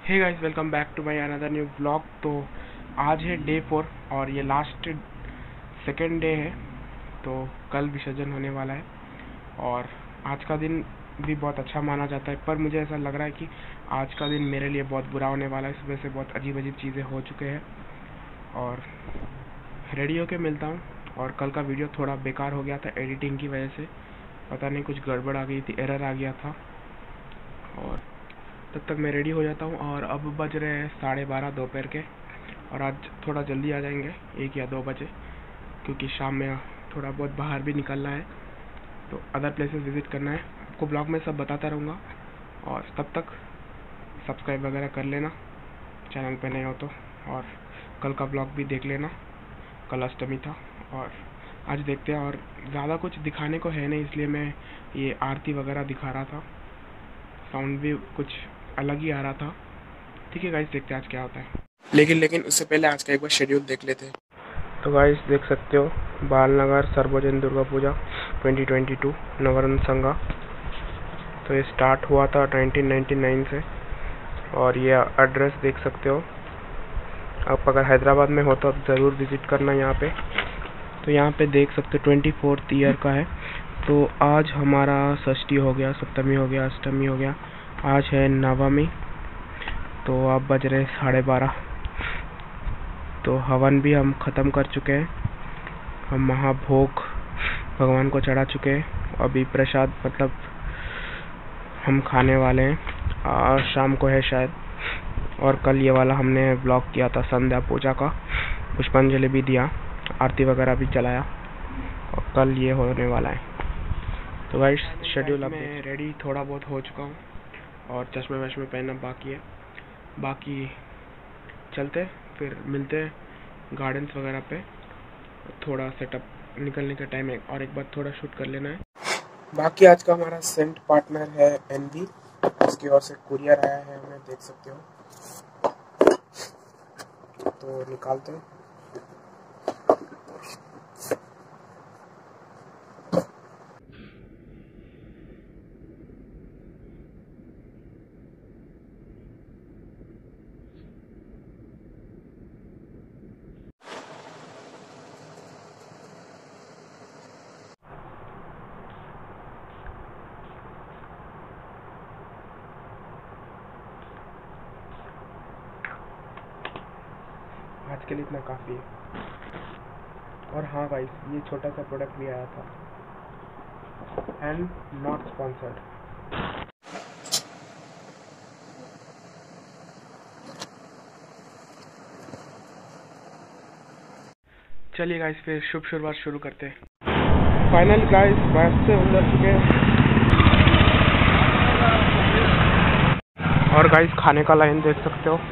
Hey guys, welcome back to my another new vlog. तो आज है डे 4 और ये लास्ट सेकेंड डे है। तो कल विसर्जन होने वाला है और आज का दिन भी बहुत अच्छा माना जाता है, पर मुझे ऐसा लग रहा है कि आज का दिन मेरे लिए बहुत बुरा होने वाला है। इस वजह से बहुत अजीब अजीब चीज़ें हो चुके हैं और रेडी होके मिलता हूँ। और कल का वीडियो थोड़ा बेकार हो गया था एडिटिंग की वजह से, पता नहीं कुछ गड़बड़ आ गई थी, एरर आ गया था। और तब तक मैं रेडी हो जाता हूँ और अब बज रहे हैं 12:30 दोपहर के। और आज थोड़ा जल्दी आ जाएंगे 1 या 2 बजे, क्योंकि शाम में थोड़ा बहुत बाहर भी निकलना है, तो अदर प्लेसेस विज़िट करना है। आपको ब्लॉग में सब बताता रहूँगा और तब तक सब्सक्राइब वगैरह कर लेना चैनल पे नए हो तो। और कल का ब्लॉग भी देख लेना, कल अष्टमी था और आज देखते हैं। और ज़्यादा कुछ दिखाने को है नहीं, इसलिए मैं ये आरती वगैरह दिखा रहा था, साउंड भी कुछ अलग ही आ रहा था। ठीक है गाइस, देखते हैं आज क्या होता है। लेकिन उससे पहले आज का एक बार शेड्यूल देख लेते हैं। तो गाइस देख सकते हो, बालनगर सर्वजन दुर्गा पूजा 2022 नवरत्न संघा। तो ये स्टार्ट हुआ था 1999 से और ये एड्रेस देख सकते हो। आप अगर हैदराबाद में हो तो आप ज़रूर विज़िट करना यहाँ पे। तो यहाँ पे देख सकते हो 24th ईयर का है। तो आज हमारा षष्ठी हो गया, सप्तमी हो गया, अष्टमी हो गया, आज है नवमी। तो अब बज रहे 12:30। तो हवन भी हम ख़त्म कर चुके हैं, हम महाभोग भगवान को चढ़ा चुके हैं। अभी प्रसाद मतलब हम खाने वाले हैं, और शाम को है शायद। और कल ये वाला हमने ब्लॉग किया था संध्या पूजा का, पुष्पांजलि भी दिया, आरती वगैरह भी चलाया, और कल ये होने वाला है। तो गाइस शेड्यूल अब मैं रेडी थोड़ा बहुत हो चुका हूँ और चश्मे वश्मे पहनना बाकी है। बाकी चलते फिर मिलते हैं गार्डन्स वगैरह पे। थोड़ा सेटअप निकलने का टाइम है और एक बार थोड़ा शूट कर लेना है। बाकी आज का हमारा सेंट पार्टनर है एनवी, उसकी ओर से कुरियर आया है, हमें देख सकते हो। तो निकालते हैं। आज के लिए इतना काफ़ी है। और हाँ गाइस, ये छोटा सा प्रोडक्ट भी आया था एंड नॉट स्पॉन्सर्ड। चलिए गाइस, फिर शुभ शुरुआत शुरू करते हैं। फाइनल गाइस बस से उतर चुके हैं और गाइस खाने का लाइन देख सकते हो।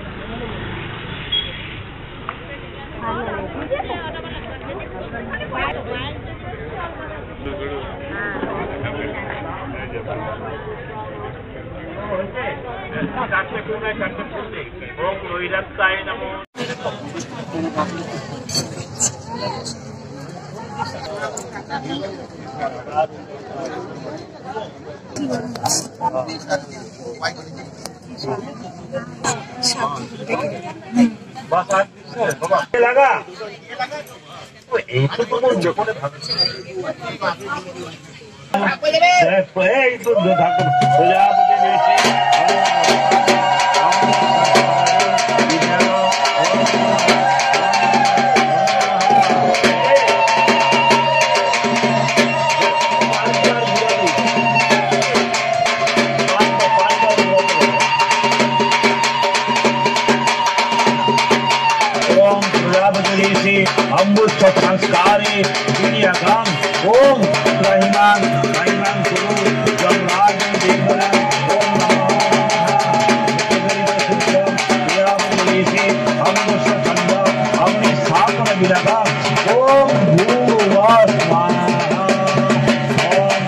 संस्कारी विद्याकाम ओम रहिमान रहिमान गुरु जमराज देवरा ओम हमने साधन विलगा ओम भूर्भुवः स्वाहा ओम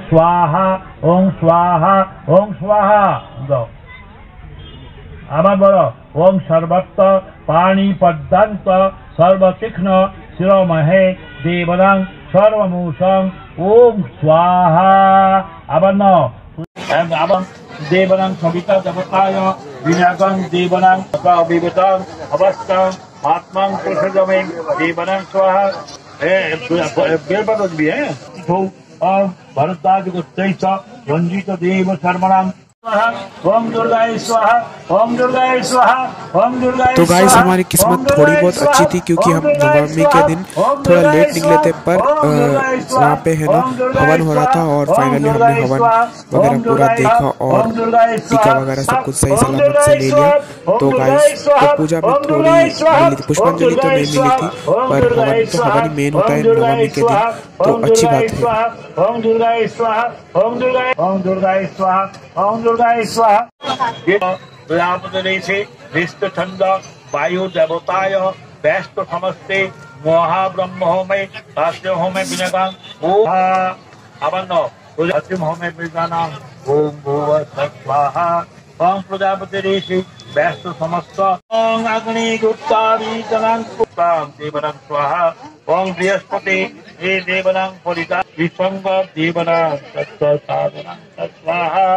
स्वाहा ओम स्वाहा ओम स्वाहा। दो आबार बोलो ओम सर्वत्र पाणी पद्मांत सर्वतीक्ष्ण शिरोमहे देवनां सर्वमूषं ओम स्वाहा। आबार न आबार देवनां सविता देवताय विनाकं देवनां विवेकं अवस्थं आत्मां पुरुषजमे देवनां स्वाहा। बेलपत्र भी है और भरद्वाज गोत्रैश्च रंजित देव शर्मणां ओम दुर्गाय स्वाहा ओम दुर्गाय स्वाहा ओम दुर्गाय। तो गाइस हमारी किस्मत थोड़ी बहुत अच्छी थी क्योंकि हम नवमी के दिन थोड़ा लेट निकले थे, पर वहाँ पे है ना हवन हो रहा था और फाइनली हमने हवन वगैरह पूरा देखा और टीका वगैरह सब कुछ सही सलामत से ले लिया। तो गाइस तो पूजा में थोड़ी मिली थी, पुष्पांजलि तो नहीं मिली थी, पर हवन तो हवन ही मेन होता है नवमी के दिन, तो अच्छी बात है। ओम दुर्गाय स्वाहा ओम दुर्गाय स्वाहा ओम दुर्गाय स्वाहा। प्रजापति से निष्ठ छंद वायु देवताय व्यस्त समस्ते महाब्रह्म होमे शास्त्र होमे विनगां ओम अवन्न प्रजापति होमे विनगां ओम भुव स्वाहा। ओम प्रजापति ऋषि व्यस्त समस्त ओम अग्नि गुप्तादि जनां पुत्रां देवनां स्वाहा। ओम बृहस्पति हे देवनां परिता विसंग देवनां तत्व साधनां स्वाहा।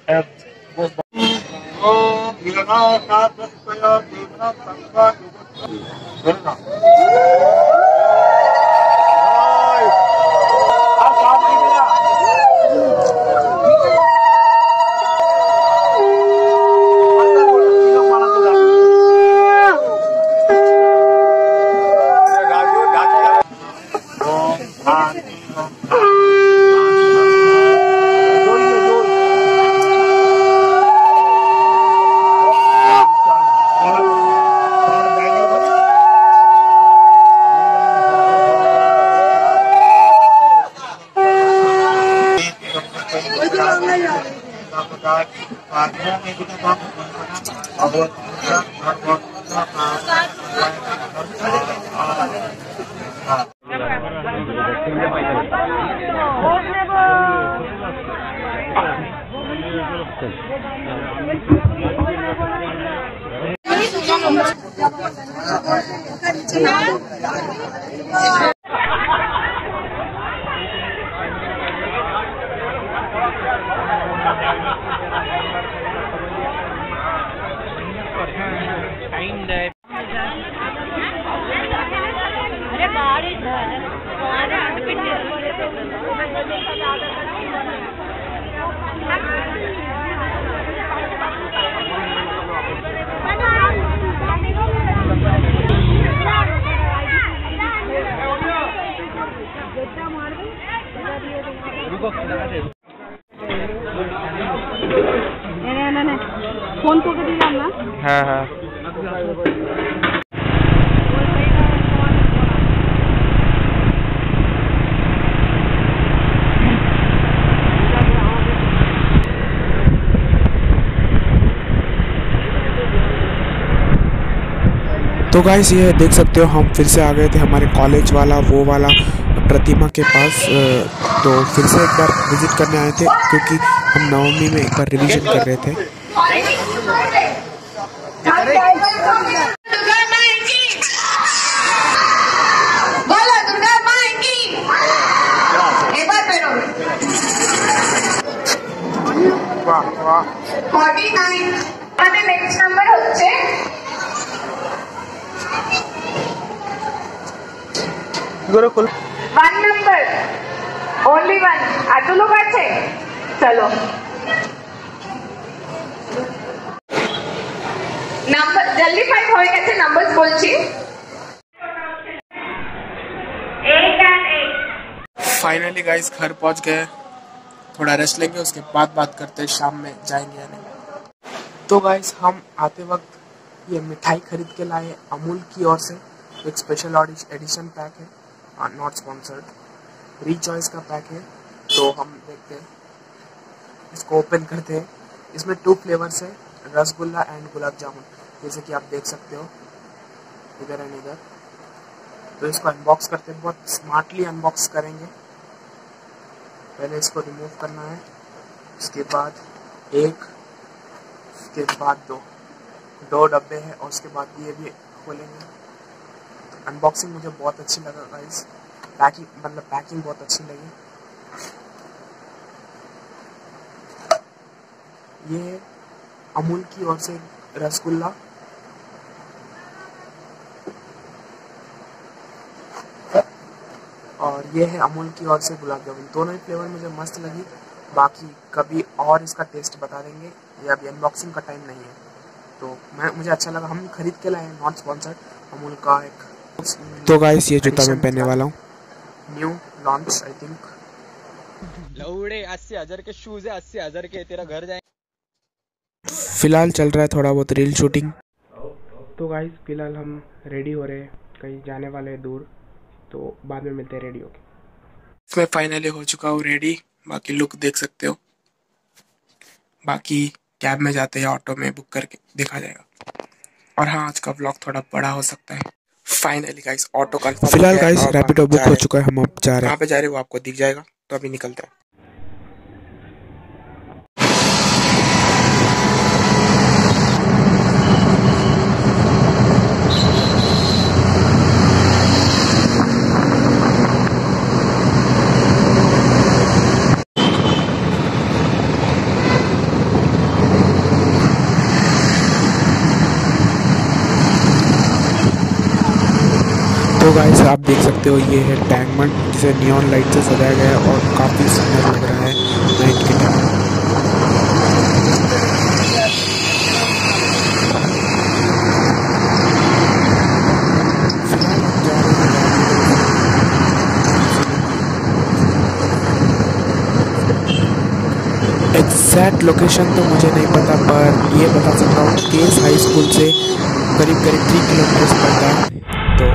ओम विघ्ननाशाय देवनां तत्व फोन तो के दिलाम ना। हाँ हाँ तो गाइस ये देख सकते हो हम फिर से आ गए थे हमारे कॉलेज वाला वो वाला प्रतिमा के पास। तो फिर से एक बार विजिट करने आए थे क्योंकि हम नवमी में एक बार रिवीजन कर रहे थे। नेक्स्ट नंबर হচ্ছে 1 number only 1 এত লোক আছে চলো নাম্বার জলদি ফাইভ হয়ে গেছে নাম্বারস বলছি 8 and 8। फाइनली गाइस घर पहुंच गए, थोड़ा रेस्ट लेंगे उसके बाद बात करते हैं शाम में जाएंगे या नहीं। तो गाइस हम आते वक्त ये मिठाई खरीद के लाए अमूल की ओर से, एक स्पेशल एडिशन पैक है, नॉट स्पॉन्सर्ड, रीचॉइस का पैक है। तो हम देखते हैं, इसको ओपन करते हैं। इसमें 2 फ्लेवर्स है, रसगुल्ला एंड गुलाब जामुन, जैसे कि आप देख सकते हो इधर एंड इधर। तो इसको अनबॉक्स करते हैं, बहुत स्मार्टली अनबॉक्स करेंगे। पहले इसको रिमूव करना है, उसके बाद एक, उसके बाद दो डब्बे हैं और उसके बाद ये भी खोलेंगे। अनबॉक्सिंग मुझे बहुत अच्छी लगा गाइस, पैकिंग बहुत अच्छी लगी। ये अमूल की ओर से रसगुल्ला, और ये है अमूल की ओर से गुलाब जामुन। दोनों ही फ्लेवर मुझे मस्त लगी। बाकी कभी और इसका टेस्ट बता देंगे, ये अभी अनबॉक्सिंग का टाइम नहीं है। तो मुझे अच्छा लगा, हम खरीद के लाए, नॉट स्पॉन्सर्ड, अमूल का एक। तो गाइस ये जूता मैं पहनने वाला हूँ, न्यू लॉन्च आई थिंक। लौड़े 80,000 के शूज है, 80,000 के, तेरा घर जाए। फिलहाल चल रहा है थोड़ा बहुत रील शूटिंग। तो गाइस फिलहाल हम रेडी हो रहे हैं, कहीं जाने वाले हैं दूर, तो बाद में मिलते हैं रेडी होके। इसमें फाइनली हो चुका हूँ रेडी, बाकी लुक देख सकते हो। बाकी कैब में जाते हैं, ऑटो में बुक करके देखा जाएगा। और हाँ, आज का व्लॉग थोड़ा बड़ा हो सकता है। Finally guys auto confirm. फिलहाल गाइस रैपिडो बुक हो चुका है, हम अब जा रहे हैं। कहाँ पे जा रहे हैं वो आपको दिख जाएगा, तो अभी निकलते हैं। तो गाइस आप देख सकते हो, ये है टैंकबंड, जिसे नियॉन लाइट से सजाया गया है और काफ़ी सुंदर लग रहा है नाइट के टाइम। एग्जैक्ट लोकेशन तो मुझे नहीं पता, पर ये बता सकता हूँ केस हाई स्कूल से करीब 3 किलोमीटर पड़ता है। तो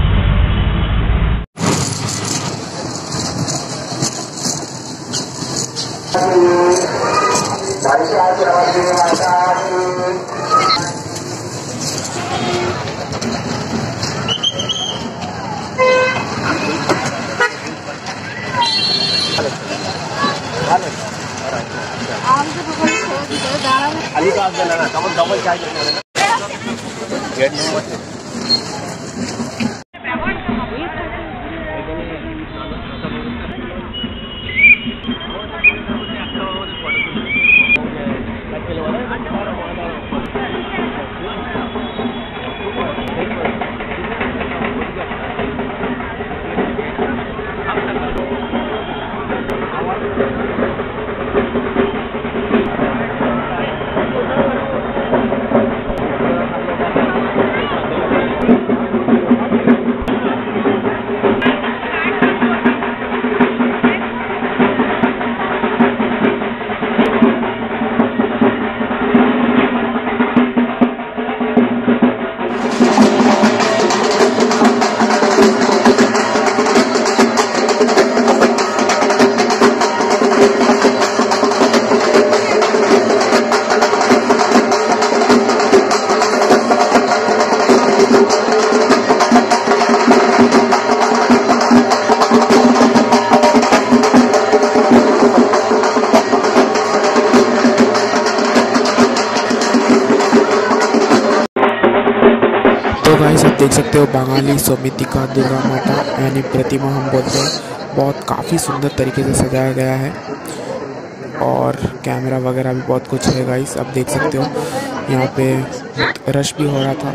गाइस आप देख सकते हो, बंगाली समिति का दुर्गा माता यानी प्रतिमा हम बोलते हैं, बहुत काफ़ी सुंदर तरीके से सजाया गया है और कैमरा वगैरह भी बहुत कुछ है गाइस। आप देख सकते हो यहाँ पे रश भी हो रहा था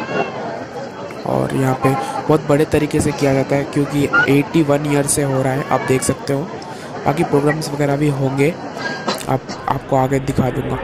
और यहाँ पे बहुत बड़े तरीके से किया जाता है क्योंकि 81 ईयर से हो रहा है, आप देख सकते हो। बाकी प्रोग्राम्स वगैरह भी होंगे, आपको आगे दिखा दूँगा।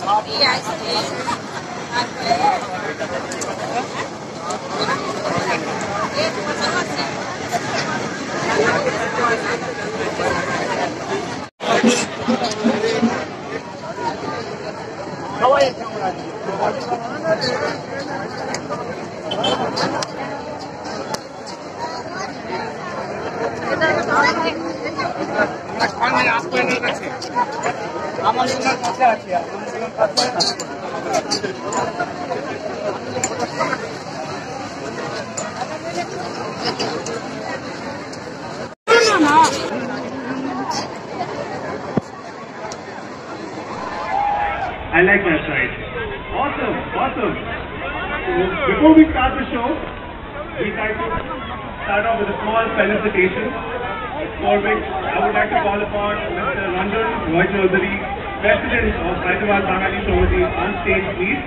I like that side. Awesome, awesome. So before we start the show, we'd like to start off with a small felicitation, for which I would like to call upon Mr. Ranjan Roy Chaudhary, President of Hyderabad Bangali Society, on stage, please.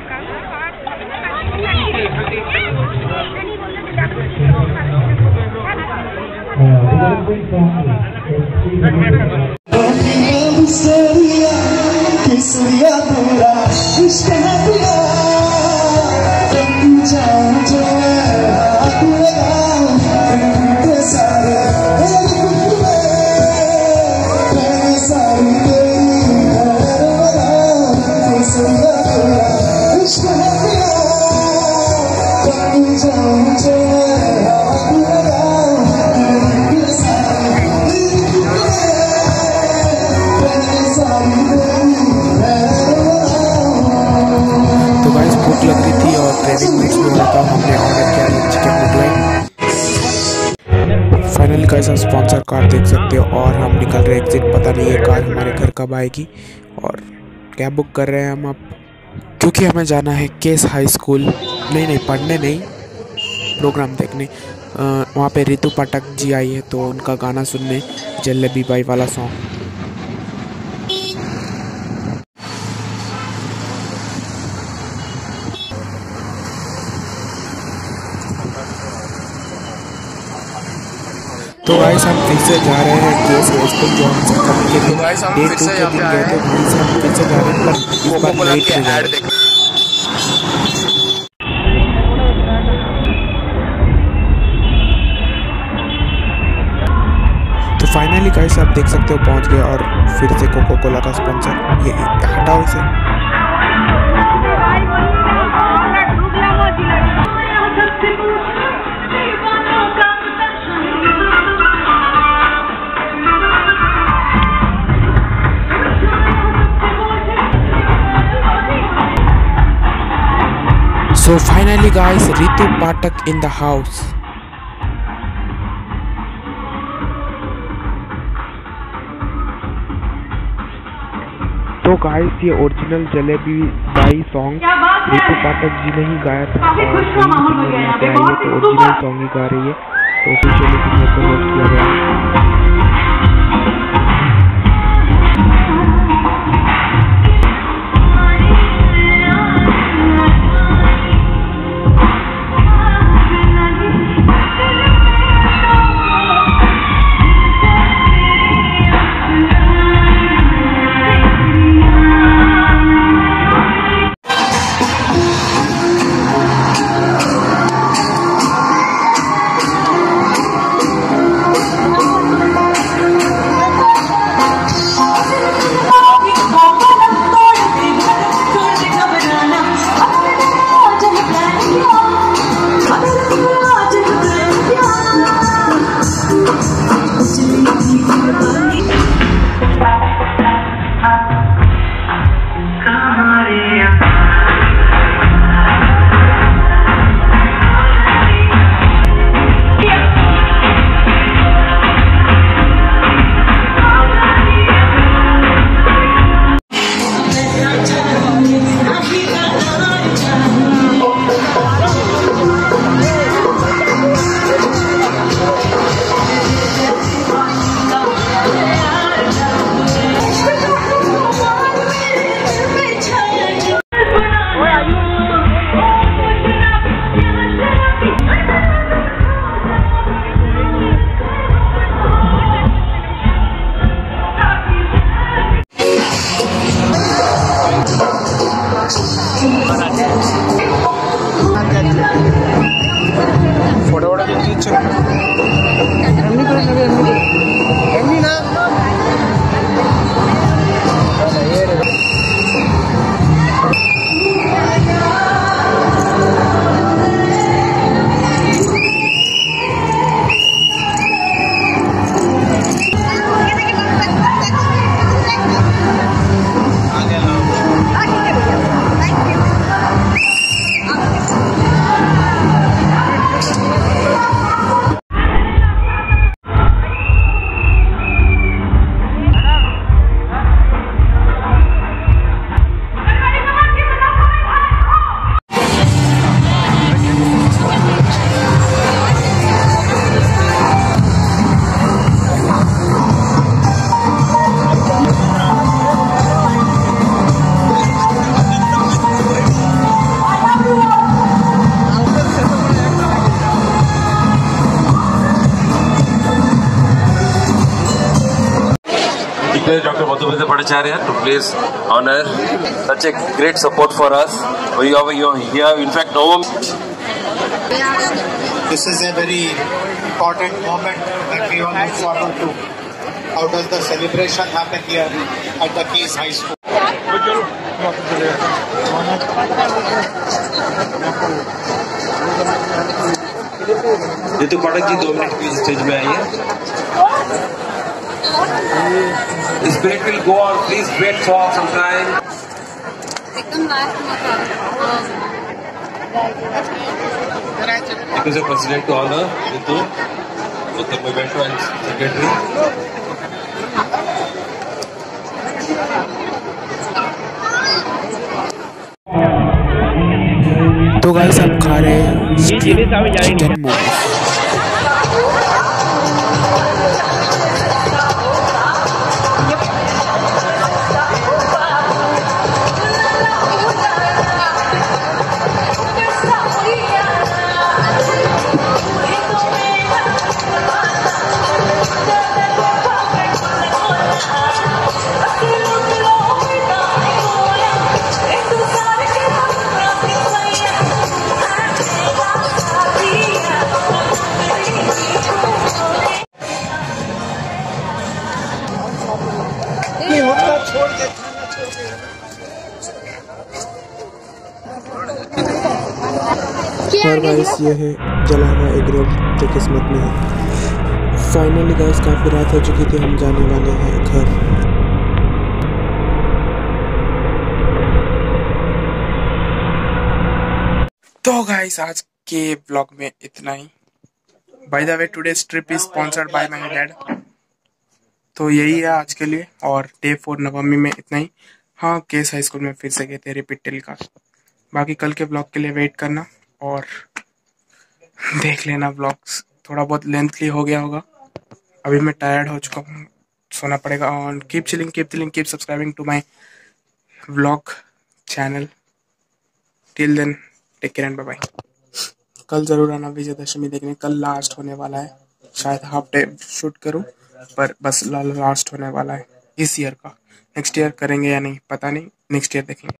Finally guys आप sponsor car देख सकते हो और हम निकल रहे exit. पता नहीं ये कार हमारे घर कब आएगी और कैब बुक कर रहे हैं हम अब, क्योंकि हमें जाना है केस हाई स्कूल। नहीं पढ़ने नहीं, प्रोग्राम देखने। वहाँ पे रितु पाठक जी आई है तो उनका गाना सुनने, जलेबी बाई वाला सॉन्ग। तो गाइस हम फिर से जा रहे हैं केस हाई स्कूल, जो हमसे कभी के दिन डे 2 के दिन गए थे, वहीं से हम फिर से जा रहे हैं, पर इस बार नाइट में जा रहे हैं। तो फाइनली गाइस आप देख सकते हो पहुंच गए और फिर से कोको कोला का स्पॉन्सर, ये हटाओ इसे। So finally guys, Ritu Pathak in the house. तो गाइस ये ओरिजिनल जलेबी बाई सॉन्ग रितु पाठक जी ने ही गाया था और तो ओरिजिनल सॉन्ग ही गा रही है, तो ऑफिशियली सिंगर को नोट किया गया। Dr. Madhumita Bhattacharya to please honor such a great support for us. We have here, in fact, This is a very important moment that we all look forward to. How does the celebration happen here at the Keys High School? Ritu Pathak ji 2 minute please stage में आइए. This parade will go on. Please wait for some time. It is a president to honor Ritu with the memento and secretary. तो guys आप खा रहे हैं chicken momos. और guys ये है जला हुआ एग रोल जो किस्मत में है. फाइनली गाइस काफ़ी रात हो चुकी थी, हम जाने वाले हैं घर. तो गाइस आज के ब्लॉग में इतना ही. By the way today's trip is sponsored by my dad. तो यही है आज के लिए और डे 4 नवमी में इतना ही. हाँ, केस हाई स्कूल में फिर से गए थे रिपीट टेलीकास्ट. बाकी कल के ब्लॉग के लिए वेट करना और देख लेना. ब्लॉग्स थोड़ा बहुत लेंथली हो गया होगा. अभी मैं टायर्ड हो चुका हूँ, सोना पड़ेगा. और keep chilling, keep subscribing to my vlog channel. Till then take care and bye bye. कल जरूर आना विजयदशमी देखने. कल लास्ट होने वाला है. शायद हाफ डे शूट करूँ पर बस लास्ट होने वाला है इस ईयर का. नेक्स्ट ईयर करेंगे या नहीं पता नहीं. नेक्स्ट ईयर देखेंगे.